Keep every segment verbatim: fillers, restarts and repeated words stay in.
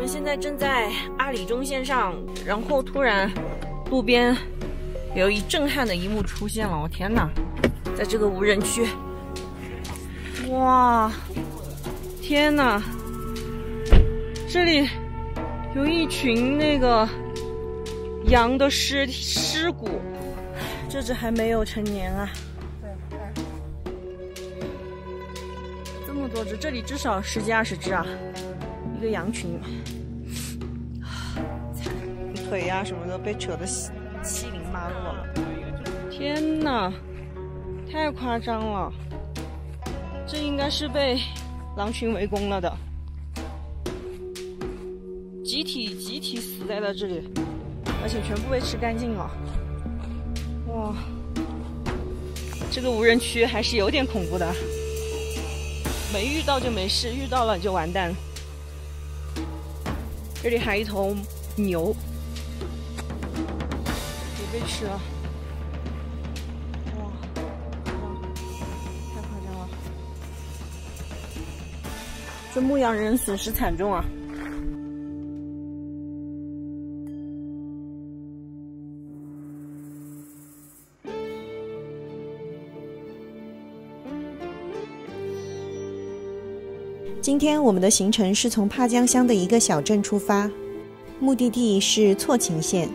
现在正在阿里中线上，然后突然路边有一震撼的一幕出现了，我天哪！在这个无人区，哇，天哪！这里有一群那个羊的尸尸骨，这只还没有成年啊。这么多只，这里至少十几二十只啊，一个羊群。腿呀、啊、什么的被扯得稀稀零八落了。天哪，太夸张了！这应该是被狼群围攻了的，集体集体死在了这里，而且全部被吃干净了。哇，这个无人区还是有点恐怖的，没遇到就没事，遇到了就完蛋。这里还有一头牛。被吃了，哇，太夸张了！这牧羊人损失惨重啊！ 今天我们的行程是从帕江乡的一个小镇出发，目的地是错琴县。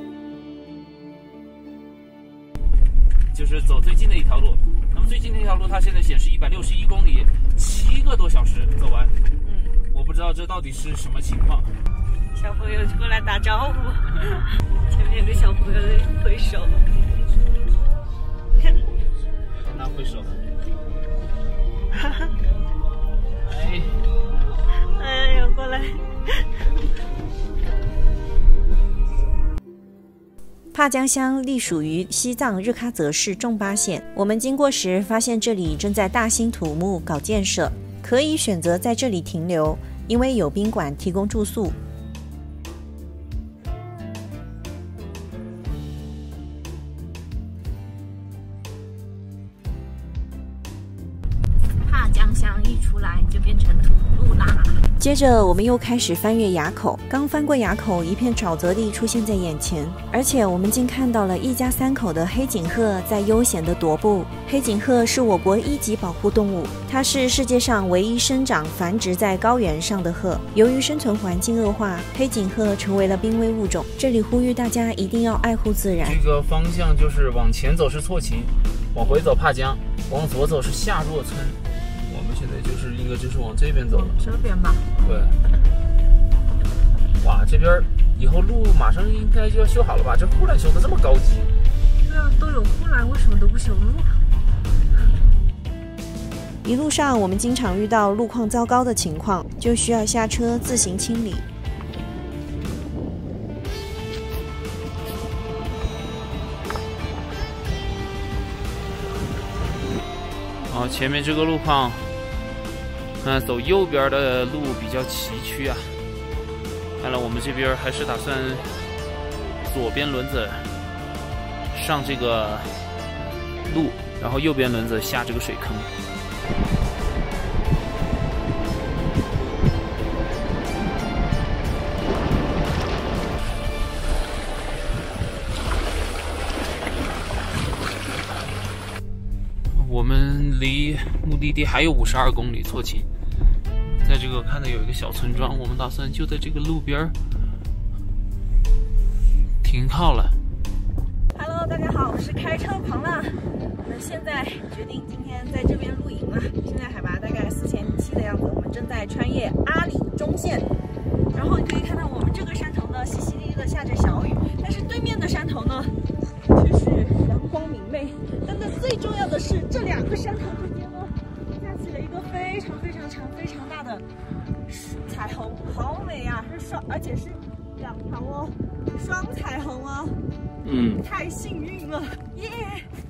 就是走最近的一条路，那么最近的一条路，它现在显示一百六十一公里，七个多小时走完。嗯，我不知道这到底是什么情况。 小朋友过来打招呼，前面有个小朋友在挥手，看， 那挥手。哈哈，哎， 哎呦，过来。 帕江乡隶属于西藏日喀则市仲巴县。我们经过时发现这里正在大兴土木搞建设，可以选择在这里停留，因为有宾馆提供住宿。 帕江乡一出来就变成土路啦。 接着我们又开始翻越垭口，刚翻过垭口，一片沼泽地出现在眼前，而且我们竟看到了一家三口的黑颈鹤在悠闲地踱步。黑颈鹤是我国一级保护动物，它是世界上唯一生长繁殖在高原上的鹤。由于生存环境恶化，黑颈鹤成为了濒危物种。这里呼吁大家一定要爱护自然。 这个方向就是往前走是错琴，往回走帕江，往左走是夏若村。我们现在就是应该就是往这边走了， 这边吧。 对。哇，这边以后路马上应该就要修好了吧？这护栏修的这么高级。 对啊，都有护栏，为什么都不修路？ 一路上我们经常遇到路况糟糕的情况，就需要下车自行清理。 哦，前面这个路况，嗯，走右边的路比较崎岖啊。看来我们这边还是打算左边轮子上这个路，然后右边轮子下这个水坑。我们离目的地还有五十二公里，错琴。在这个看到有一个小村庄，我们打算就在这个路边停靠了。 Hello， 大家好，我是开车狂浪。我们现在决定今天在这边露营了。现在海拔大概四千七的样子，我们正在穿越阿里中线。然后你可以看到我们这个山头呢，淅淅沥沥的下着小雨，但是对面的山头呢，却是阳光明媚。但是最重要的是，这两个山头之间呢，架起了一个非常非常长、非常大的彩虹，好美啊！是双，而且是两条哦，双彩虹哦。 嗯， 太幸运了，耶、yeah ！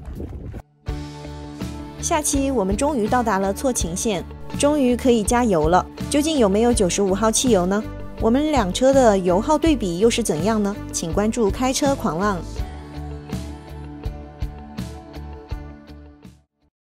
下期我们终于到达了错琴县，终于可以加油了。究竟有没有九十五号汽油呢？我们两车的油耗对比又是怎样呢？请关注开车狂浪。